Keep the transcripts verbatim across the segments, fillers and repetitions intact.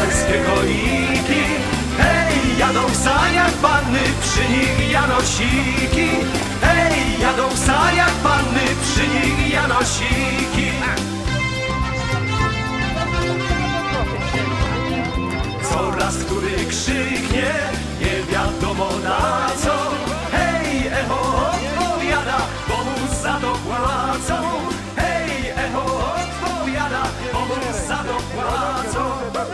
góralskie koliki. Hej, jadą w saniach panny, przy nich janosiki. Hej, jadą w saniach panny, przy nich janosiki. Coraz który krzyknie, nie wiadomo na co. Hej, echo odpowiada, bo mu za to płacą. Hej, echo odpowiada, bo mu za to płacą.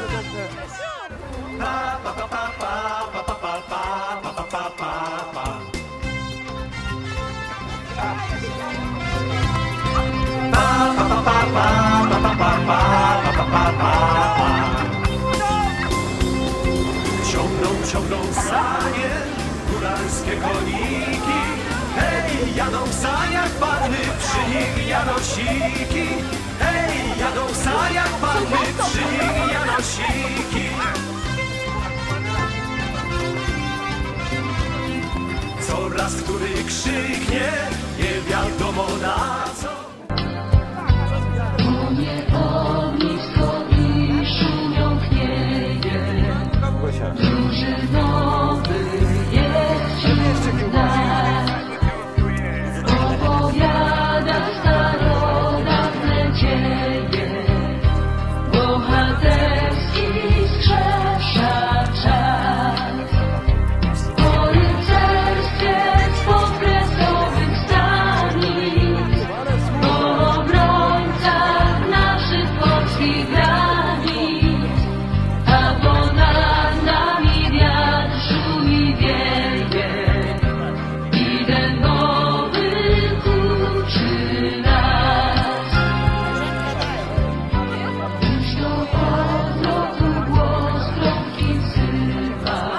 Pa, pa, pa, pa, pa, pa, pa, pa, pa, pa, pa, pa. Pa, pa, pa, pa, pa, pa, pa, pa, pa, pa, pa. Ciągną, ciągną sanie, góralskie koniki. Hej, jadą w saniach panny, przy nich janosiki. Hej, jadą w saniach panny, przy nich janosiki. Coraz który krzyknie, nie wiadomo na co. Drużynowy jest nas, opowiada starodawne dzieje, bohaterski skrzesza czas. O rycerstwie spod kresowych stanic, o obrońcach naszych polskich granic, a ponad nami wiatr szumi wieje i ten nowy uczy nas. Już do powrotu głos kropki wsypa,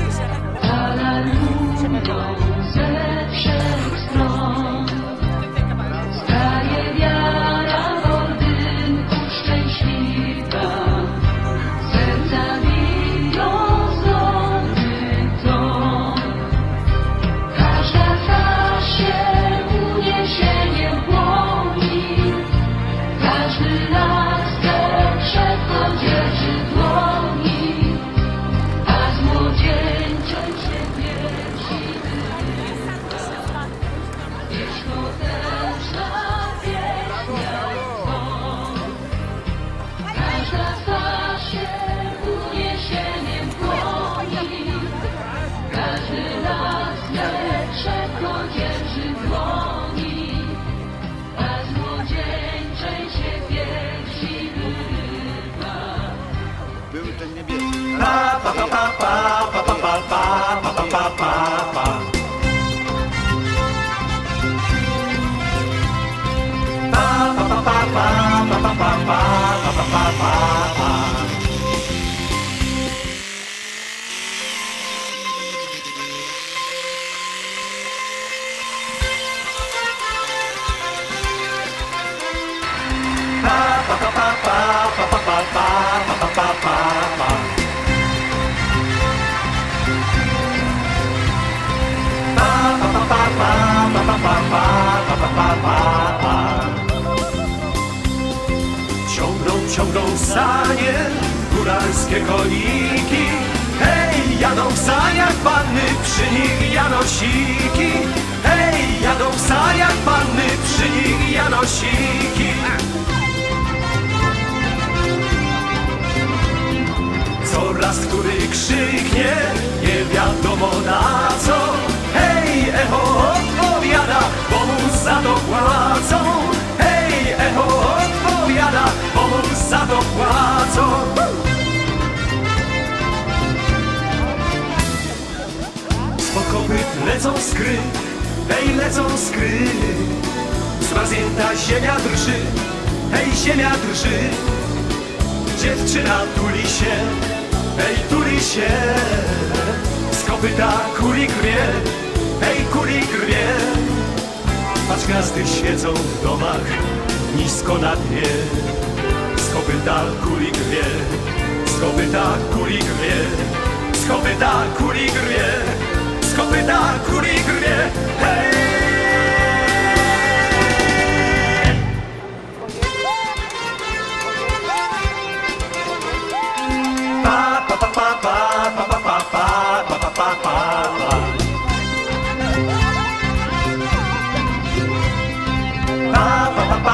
alarmują ze wszech stron. Staje wiara w Ordynku szczęśliwa, serca biją zdolny ton. Każda twarz się uniesieniem płoni, każdy laskę krzepko dzierży dłoni, a z młodzieńczym się piersi wyrywa. Wierzchoteczna pieśnia dzwon. Każda twarz się uniesieniem płoni, każdy laskę krzepko dzierży dłoni, a z młodzieńczej się piersi wyrywa. Był ten niebieski. Pa, pa, pa, pa, pa, pa, pa, pa, pa, pa, pa, pa. Pa, pa, pa, pa, pa, pa, pa, pa, pa, pa, pa, pa. Pa, pa, pa, pa, pa, pa, pa, pa, pa, pa, pa, pa. Pa, pa, pa, pa, pa, pa, pa, pa, pa, pa, pa, pa. Ciągną, ciągną sanie, góralskie koniki. Hej, jadą w saniach panny, przy nich janosiki. Hej, jadą w saniach panny, przy nich janosiki. Coraz który krzyknie, nie wiadomo na co. Hej, echo odpowiada, bo mu za to płacą. Hej, echo odpowiada, bo mu za to płacą. Spod kopyt lecą skry, hej, lecą skry. Zmarznięta ziemia drży, hej, ziemia drży. Dziewczyna tuli się, hej, tuli się. Z kopyta kuli grwie, hej, kuli grwie. Patrz, gwiazdy świecą w domach, nisko na dnie. Z kopyta kuli grwie, z kopyta kuli grwie. Z kopyta kuli grwie, z kopyta kuli grwie, hej!